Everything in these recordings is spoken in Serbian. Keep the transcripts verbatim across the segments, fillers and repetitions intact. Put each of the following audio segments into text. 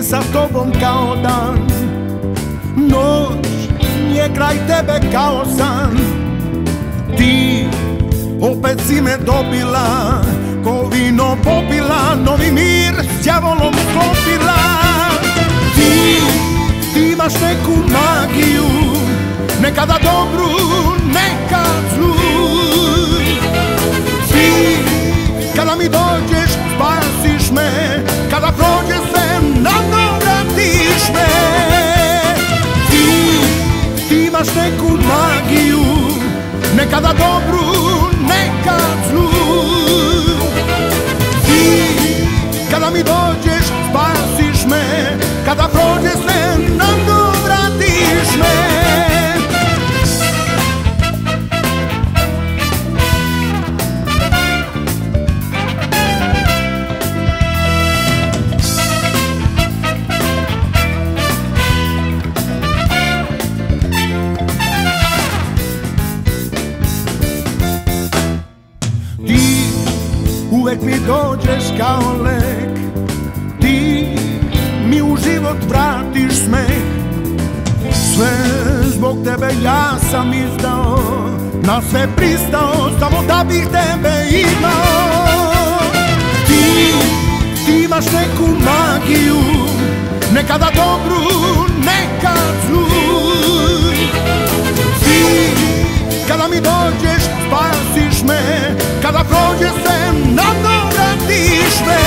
je sa tobom kao dan. Noć je kraj tebe kao san. Ti opet si me dobila, ko vino popila, novi mir s djavolom sklopila. Ti, ti imaš neku magiju, nekada dobru, nekad zlu. Ti, kada mi dođeš, spasiš me, kada prođe sve, navratiš me. Ti, ti imaš neku magiju, nekada dobru, nekad zlu. Ti, kada mi dođeš, spasiš me, kada prođe sve, navratiš me. Uvek mi dođeš kao lek, ti mi u život vratiš smeh. Sve zbog tebe ja sam izdao, na sve pristao, samo da bih tebe imao. Ti, ti imaš neku magiju, nekada dobru, nekad zlu. Ti, kada mi dođeš, spasiš me, kada prođe sve, navratiš me.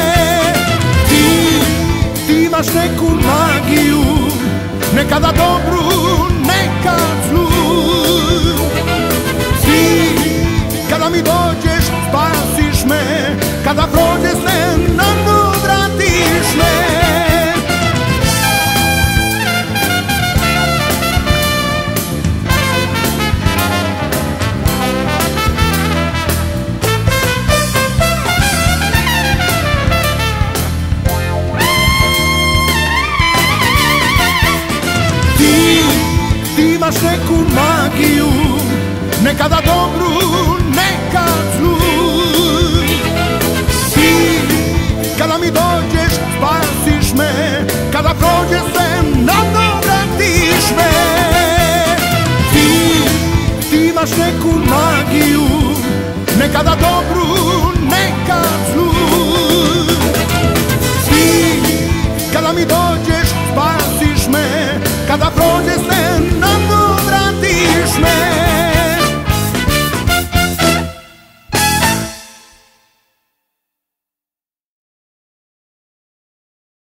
Ti, ti imaš neku magiju, nekada dobru, nekad zlu. Ti, kada mi dođeš, spasiš me, kada prođe sve, navratiš me. Imaš neku magiju, nekada dobru, nekad zlu. Ti, kada mi dođeš, spasiš me, kada prođe sve, navratiš me. Ti, ti imaš neku magiju, nekada dobru,